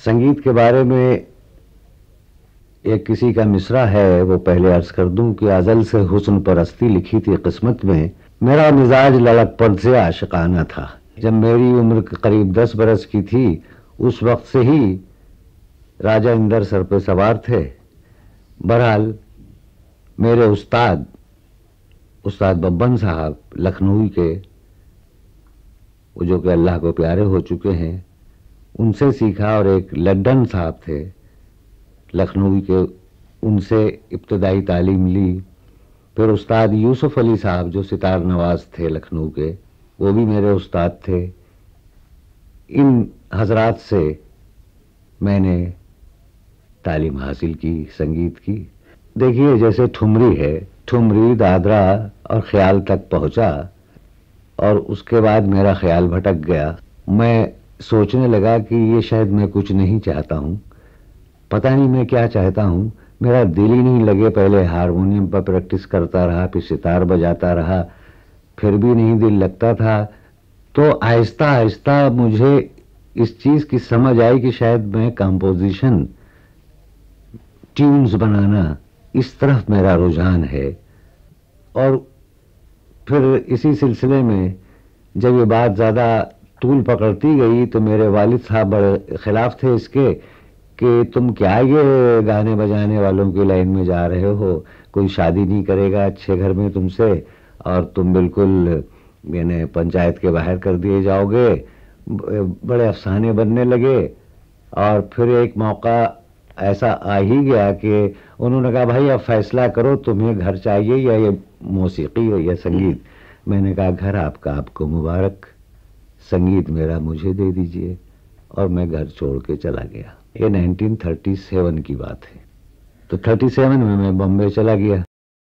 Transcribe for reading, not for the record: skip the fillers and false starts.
संगीत के बारे में एक किसी का मिसरा है, वो पहले अर्ज कर दूं कि अज़ल से हुस्न परस्ती लिखी थी किस्मत में। मेरा मिजाज लड़कपन से आशिकाना था। जब मेरी उम्र करीब 10 बरस की थी, उस वक्त से ही राजा इंदर सर पे सवार थे। बहरहाल मेरे उस्ताद बब्बन साहब लखनऊ के, वो जो कि अल्लाह को प्यारे हो चुके हैं, उनसे सीखा। और एक लड्डन साहब थे लखनऊ के, उनसे इब्तदाई तालीम ली। फिर उस्ताद यूसुफ अली साहब जो सितार नवाज थे लखनऊ के, वो भी मेरे उस्ताद थे। इन हजरात से मैंने तालीम हासिल की संगीत की। देखिए, जैसे ठुमरी है, ठुमरी दादरा और ख्याल तक पहुंचा और उसके बाद मेरा ख्याल भटक गया। मैं सोचने लगा कि ये शायद मैं कुछ नहीं चाहता हूं, पता नहीं मैं क्या चाहता हूं। मेरा दिल ही नहीं लगे। पहले हारमोनियम पर प्रैक्टिस करता रहा, फिर सितार बजाता रहा, फिर भी नहीं दिल लगता था। तो आहिस्ता आहिस्ता मुझे इस चीज की समझ आई कि शायद मैं कंपोजिशन, ट्यून्स बनाना, इस तरफ मेरा रुझान है। और फिर इसी सिलसिले में जब ये बात ज़्यादा तूल पकड़ती गई तो मेरे वालिद साहब बड़े खिलाफ थे इसके कि तुम क्या ये गाने बजाने वालों की लाइन में जा रहे हो, कोई शादी नहीं करेगा अच्छे घर में तुमसे, और तुम बिल्कुल यानी पंचायत के बाहर कर दिए जाओगे। बड़े अफसाने बनने लगे। और फिर एक मौका ऐसा आ ही गया कि उन्होंने कहा, भाई अब फैसला करो, तुम्हें घर चाहिए या ये मौसीकी हो या संगीत। मैंने कहा, घर आपका, आपको मुबारक, संगीत मेरा मुझे दे दीजिए। और मैं घर छोड़ के चला गया। ये 1937 की बात है। तो 37 में मैं बॉम्बे चला गया।